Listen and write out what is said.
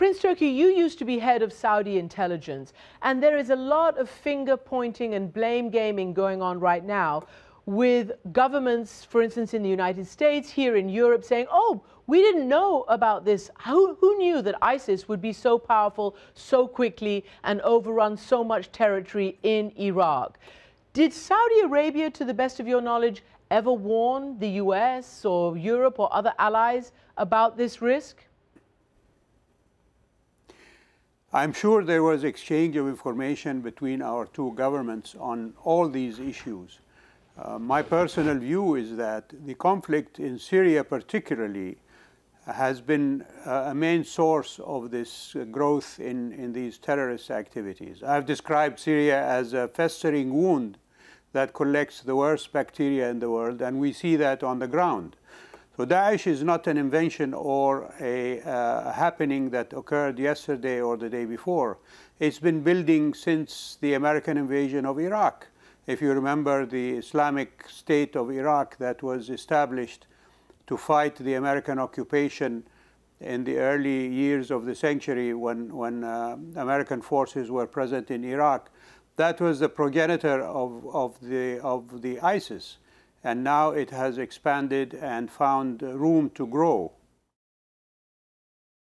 Prince Turki, you used to be head of Saudi intelligence, and there is a lot of finger pointing and blame gaming going on right now with governments, for instance, in the United States, here in Europe, saying, oh, we didn't know about this. Who knew that ISIS would be so powerful so quickly and overrun so much territory in Iraq? Did Saudi Arabia, to the best of your knowledge, ever warn the US or Europe or other allies about this risk? I'm sure there was exchange of information between our two governments on all these issues. My personal view is that the conflict in Syria particularly has been a main source of this growth in these terrorist activities. I've described Syria as a festering wound that collects the worst bacteria in the world, and we see that on the ground. So Daesh is not an invention or a happening that occurred yesterday or the day before. It's been building since the American invasion of Iraq. If you remember the Islamic State of Iraq that was established to fight the American occupation in the early years of the century when American forces were present in Iraq, that was the progenitor of the ISIS. And now it has expanded and found room to grow.